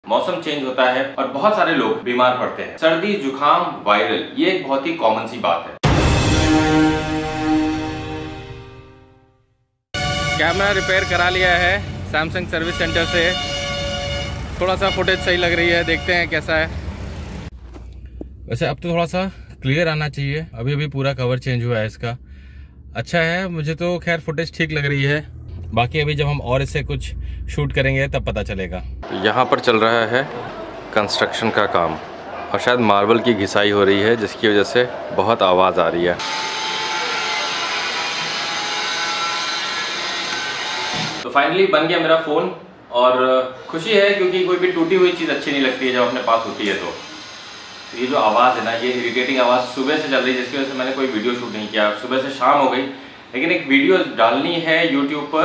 मौसम चेंज होता है और बहुत सारे लोग बीमार पड़ते हैं। सर्दी, जुकाम, वायरल, ये एक बहुत ही कॉमन सी बात है। कैमरा रिपेयर करा लिया है सैमसंग सर्विस सेंटर से। थोड़ा सा फुटेज सही लग रही है, देखते हैं कैसा है। वैसे अब तो थोड़ा सा क्लियर आना चाहिए। अभी अभी पूरा कवर चेंज हुआ है इसका। अच्छा है, मुझे तो खैर फुटेज ठीक लग रही है। बाकी अभी जब हम और इससे कुछ शूट करेंगे तब पता चलेगा। यहाँ पर चल रहा है कंस्ट्रक्शन का काम और शायद मार्बल की घिसाई हो रही है, जिसकी वजह से बहुत आवाज़ आ रही है। तो फाइनली बन गया मेरा फ़ोन और खुशी है क्योंकि कोई भी टूटी हुई चीज़ अच्छी नहीं लगती है जब अपने पास होती है। तो ये जो आवाज़ है ना, ये इरिटेटिंग आवाज़ सुबह से चल रही है, जिसकी वजह से मैंने कोई वीडियो शूट नहीं किया। सुबह से शाम हो गई, लेकिन एक वीडियो डालनी है यूट्यूब पर।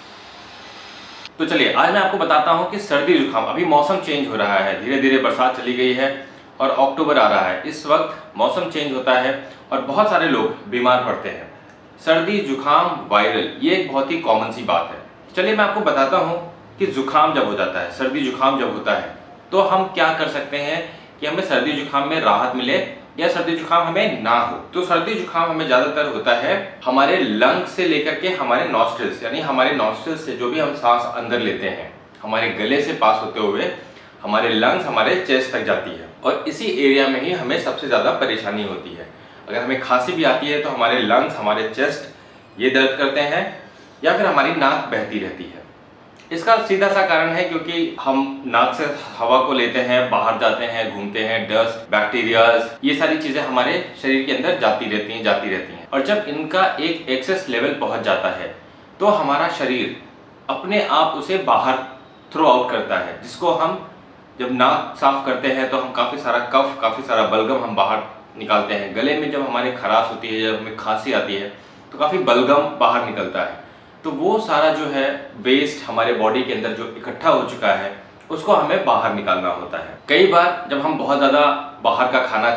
तो चलिए आज मैं आपको बताता हूँ कि सर्दी जुकाम, अभी मौसम चेंज हो रहा है, धीरे धीरे बरसात चली गई है और अक्टूबर आ रहा है। इस वक्त मौसम चेंज होता है और बहुत सारे लोग बीमार पड़ते हैं। सर्दी, जुकाम, वायरल, ये एक बहुत ही कॉमन सी बात है। चलिए मैं आपको बताता हूँ कि जुकाम जब हो जाता है, सर्दी जुकाम जब होता है, तो हम क्या कर सकते हैं कि हमें सर्दी जुकाम में राहत मिले या सर्दी जुकाम हमें ना हो। तो सर्दी जुकाम हमें ज़्यादातर होता है हमारे लंग्स से लेकर के हमारे नॉस्ट्रिल्स, यानी हमारे नॉस्ट्रिल्स से जो भी हम सांस अंदर लेते हैं, हमारे गले से पास होते हुए हमारे लंग्स, हमारे चेस्ट तक जाती है और इसी एरिया में ही हमें सबसे ज़्यादा परेशानी होती है। अगर हमें खांसी भी आती है तो हमारे लंग्स, हमारे चेस्ट ये दर्द करते हैं या फिर हमारी नाक बहती रहती है। इसका सीधा सा कारण है क्योंकि हम नाक से हवा को लेते हैं, बाहर जाते हैं, घूमते हैं, डस्ट, बैक्टीरियाज, ये सारी चीजें हमारे शरीर के अंदर जाती रहती हैं। और जब इनका एक एक्सेस लेवल पहुंच जाता है तो हमारा शरीर अपने आप उसे बाहर थ्रो आउट करता है, जिसको हम जब नाक साफ करते हैं तो हम काफ़ी सारा कफ, काफ़ी सारा बलगम हम बाहर निकालते हैं। गले में जब हमारे खराश होती है, जब हमें खांसी आती है तो काफ़ी बलगम बाहर निकलता है। तो वो सारा जो है वेस्ट हमारे बॉडी के अंदर जो इकट्ठा हो चुका है उसको हमें बाहर निकालना होता है। कई बार जब हम बहुत ज़्यादा बाहर का खाना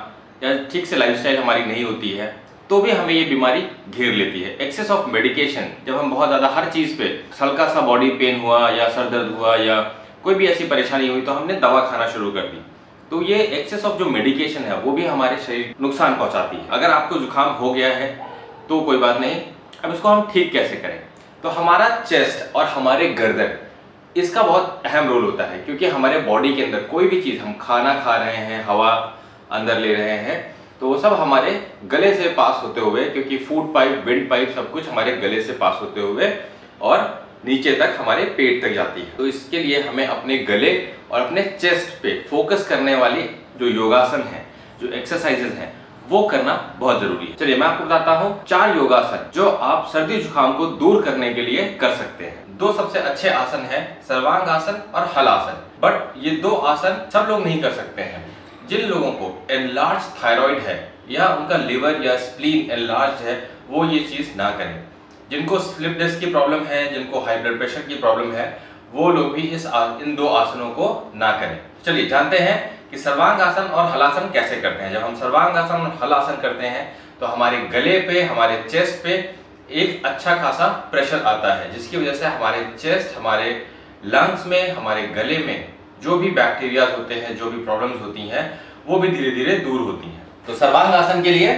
या ठीक से लाइफस्टाइल हमारी नहीं होती है तो भी हमें ये बीमारी घेर लेती है। एक्सेस ऑफ मेडिकेशन, जब हम बहुत ज़्यादा हर चीज़ पे हल्का सा बॉडी पेन हुआ या सर दर्द हुआ या कोई भी ऐसी परेशानी हुई तो हमने दवा खाना शुरू कर दी। तो ये एक्सेस ऑफ जो मेडिकेशन है वो भी हमारे शरीर नुकसान पहुँचाती है। अगर आपको जुकाम हो गया है तो कोई बात नहीं, अब इसको हम ठीक कैसे करें? तो हमारा चेस्ट और हमारे गर्दन, इसका बहुत अहम रोल होता है क्योंकि हमारे बॉडी के अंदर कोई भी चीज़, हम खाना खा रहे हैं, हवा अंदर ले रहे हैं, तो वो सब हमारे गले से पास होते हुए, क्योंकि फूड पाइप, विंड पाइप, सब कुछ हमारे गले से पास होते हुए और नीचे तक हमारे पेट तक जाती है। तो इसके लिए हमें अपने गले और अपने चेस्ट पे फोकस करने वाली जो योगासन है, जो एक्सरसाइजेज हैं, वो करना बहुत जरूरी है। चलिए मैं आपको बताता हूँ 4 योगासन जो आप सर्दी जुकाम को दूर करने के लिए कर सकते हैं। 2 सबसे अच्छे आसन हैं, सर्वांग आसन और हलासन। बट ये 2 आसन सब लोग नहीं कर सकते हैं। जिन लोगों को एनलार्ज थायराइड है या उनका लिवर या स्प्लीन एनलार्ज है वो ये चीज ना करें। जिनको स्लिप डिस्क की प्रॉब्लम है, जिनको हाई ब्लड प्रेशर की प्रॉब्लम है, वो लोग भी इन 2 आसनों को ना करें। चलिए जानते हैं कि सर्वांग आसन और हलासन कैसे करते हैं। जब हम सर्वांग आसन और हलासन करते हैं तो हमारे गले पे, हमारे चेस्ट पे एक अच्छा खासा प्रेशर आता है, जिसकी वजह से हमारे चेस्ट, हमारे लंग्स में, हमारे गले में जो भी बैक्टीरिया होते हैं, जो भी प्रॉब्लम्स होती हैं, वो भी धीरे धीरे दूर होती हैं। तो सर्वांग आसन के लिए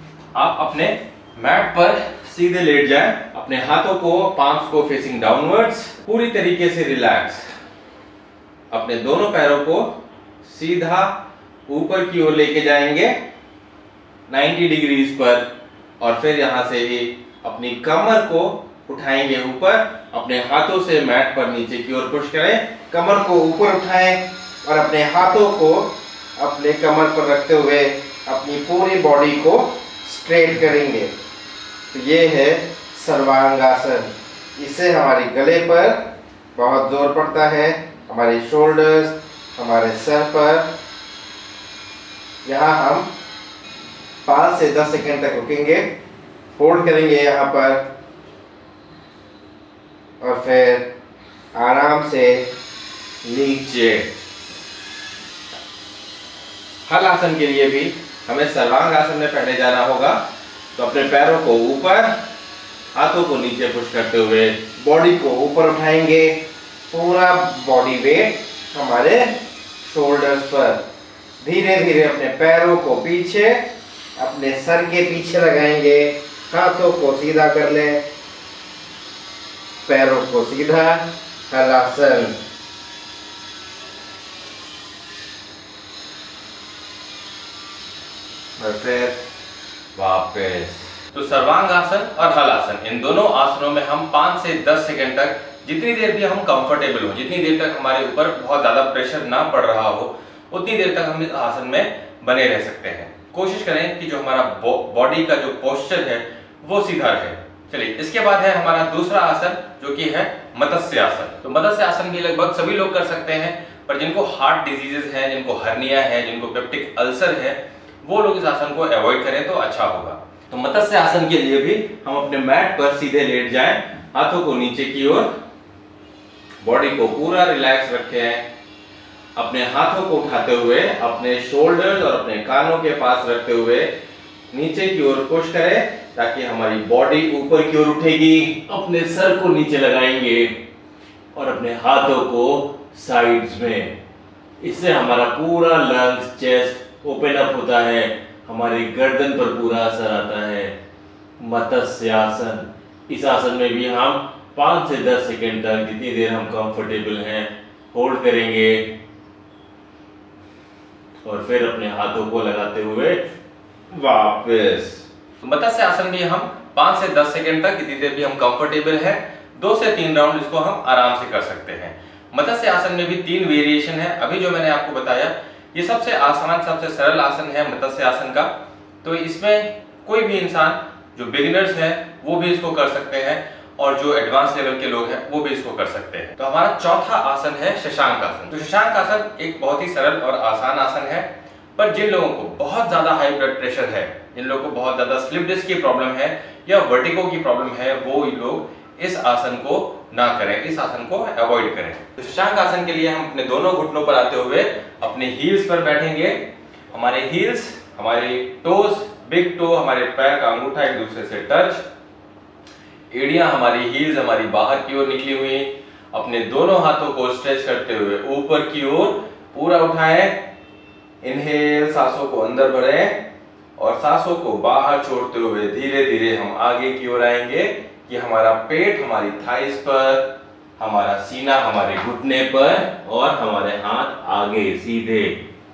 आप अपने मैट पर सीधे लेट जाएं, अपने हाथों को, पाम्स को फेसिंग डाउनवर्ड्स, पूरी तरीके से रिलैक्स, अपने दोनों पैरों को सीधा ऊपर की ओर लेके जाएंगे 90 डिग्रीज पर और फिर यहां से ही अपनी कमर को उठाएंगे ऊपर, अपने हाथों से मैट पर नीचे की ओर पुश करें, कमर को ऊपर उठाएं और अपने हाथों को अपने कमर पर रखते हुए अपनी पूरी बॉडी को स्ट्रेट करेंगे। तो ये है सर्वांग आसन। इससे हमारे गले पर बहुत जोर पड़ता है, हमारे शोल्डर्स, हमारे सर पर। यहाँ हम 5 से 10 सेकंड तक रुकेंगे, होल्ड करेंगे यहाँ पर और फिर आराम से नीचे। हल आसन के लिए भी हमें सर्वांग आसन में पहले जाना होगा, तो अपने पैरों को ऊपर, हाथों को नीचे पुश करते हुए बॉडी को ऊपर उठाएंगे, पूरा बॉडी वेट हमारे शोल्डर्स पर। धीरे धीरे अपने पैरों को पीछे, अपने सर के पीछे लगाएंगे। हाथों को सीधा कर ले, पैरों को सीधा, हलासन। और फिर वापस। तो सर्वांगासन और हलासन, इन दोनों आसनों में हम 5 से 10 सेकंड तक, जितनी देर भी हम कंफर्टेबल हो, जितनी देर तक हमारे ऊपर बहुत ज्यादा प्रेशर ना पड़ रहा हो, उतनी देर तक हम इस आसन में बने रह सकते हैं। कोशिश करें कि जो हमारा बॉडी का जो पोस्चर है वो सीधा रहे। चलिए, इसके बाद है हमारा दूसरा आसन, जो कि है मत्स्य आसन। तो मत्स्य आसन भी लगभग सभी लोग कर सकते हैं, पर जिनको हार्ट डिजीजेस हैं, जिनको हर्निया है, जिनको पेप्टिक अल्सर है, वो लोग इस आसन को अवॉइड करें तो अच्छा होगा। तो मत्स्य आसन के लिए भी हम अपने मैट पर सीधे लेट जाएं, हाथों को नीचे की ओर, बॉडी को पूरा रिलैक्स रखें। अपने हाथों को उठाते हुए अपने शोल्डर्स और अपने कानों के पास रखते हुए नीचे की ओर पुश करें, ताकि हमारी बॉडी ऊपर की ओर उठेगी। अपने सर को नीचे लगाएंगे और अपने हाथों को साइड्स में। इससे हमारा पूरा लंग्स, चेस्ट ओपन अप होता है, हमारी गर्दन पर पूरा असर आता है। मत्स्य आसन, इस आसन में भी हम 5 से 10 सेकंड तक, जितनी देर हम कंफर्टेबल हैं, होल्ड करेंगे और फिर अपने हाथों को लगाते हुए वापस। मत्स्य आसन भी हम 5 से 10 सेकंड तक, जितनी देर भी हम कंफर्टेबल हैं, 2 से 3 राउंड इसको हम आराम से कर सकते हैं। मत्स्य आसन में भी 3 वेरिएशन है। अभी जो मैंने आपको बताया, ये सबसे आसान, सबसे सरल आसन है मत्स्य आसन का। तो इसमें कोई भी इंसान, जो बिगिनर्स हैं वो भी इसको कर सकते हैं, और जो एडवांस लेवल के लोग हैं वो भी इसको कर सकते हैं। तो हमारा चौथा आसन है शशांक आसन। तो शशांक आसन एक बहुत ही सरल और आसान आसन है, पर जिन लोगों को बहुत ज्यादा हाई ब्लड प्रेशर है, जिन लोगों को बहुत ज्यादा स्लिप डिस्क की प्रॉब्लम है या वर्टिगो की प्रॉब्लम है, वो लोग इस आसन को ना करें, इस आसन को अवॉइड करें। तो शशांक आसन के लिए हम अपने दोनों घुटनों पर आते हुए अपने हील्स पर बैठेंगे। हमारे हील्स, हमारे टोज, बिग टो, हमारे पैर का अंगूठा एक दूसरे से टच, एड़ियां हमारी, हील्स हमारी बाहर की ओर निकली हुई। अपने दोनों हाथों को स्ट्रेच करते हुए ऊपर की ओर पूरा उठाएं। इनहेल, सांसों को अंदर भरें और सांसों को बाहर छोड़ते हुए धीरे धीरे हम आगे की ओर आएंगे, कि हमारा पेट हमारी थाइस पर, हमारा सीना हमारे घुटने पर और हमारे हाथ आगे सीधे।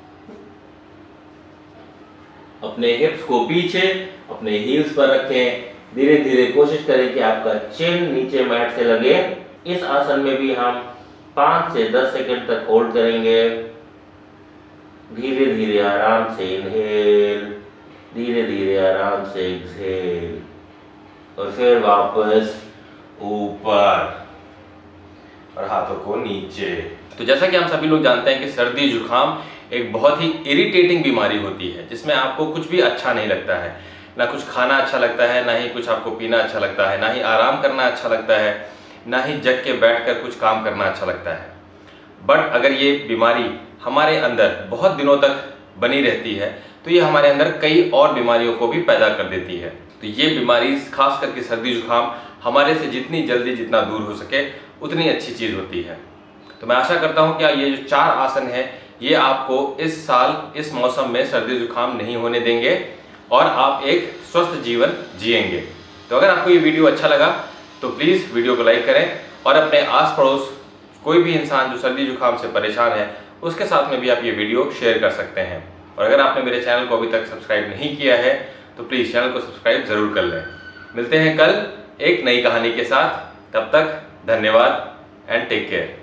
अपने हिप्स को पीछे, अपने हील्स पर रखें। धीरे धीरे कोशिश करें कि आपका चिन नीचे मैट से लगे। इस आसन में भी हम 5 से 10 सेकंड तक होल्ड करेंगे। धीरे धीरे आराम से इनहेल, धीरे धीरे आराम से एक्सहेल, और फिर वापस ऊपर और हाथों को नीचे। तो जैसा कि हम सभी लोग जानते हैं कि सर्दी जुकाम एक बहुत ही इरिटेटिंग बीमारी होती है, जिसमें आपको कुछ भी अच्छा नहीं लगता है, ना कुछ खाना अच्छा लगता है, ना ही कुछ आपको पीना अच्छा लगता है, ना ही आराम करना अच्छा लगता है, ना ही जग के बैठकर कुछ काम करना अच्छा लगता है। बट अगर ये बीमारी हमारे अंदर बहुत दिनों तक बनी रहती है, तो ये हमारे अंदर कई और बीमारियों को भी पैदा कर देती है। तो ये बीमारी, खास करके सर्दी जुकाम, हमारे से जितनी जल्दी, जितना दूर हो सके, उतनी अच्छी चीज़ होती है। तो मैं आशा करता हूँ कि ये जो 4 आसन है, ये आपको इस साल, इस मौसम में सर्दी जुकाम नहीं होने देंगे और आप एक स्वस्थ जीवन जिएंगे। तो अगर आपको ये वीडियो अच्छा लगा तो प्लीज़ वीडियो को लाइक करें, और अपने आस पड़ोस कोई भी इंसान जो सर्दी जुकाम से परेशान है, उसके साथ में भी आप ये वीडियो शेयर कर सकते हैं। और अगर आपने मेरे चैनल को अभी तक सब्सक्राइब नहीं किया है, तो प्लीज़ चैनल को सब्सक्राइब ज़रूर कर लें। मिलते हैं कल एक नई कहानी के साथ। तब तक धन्यवाद एंड टेक केयर।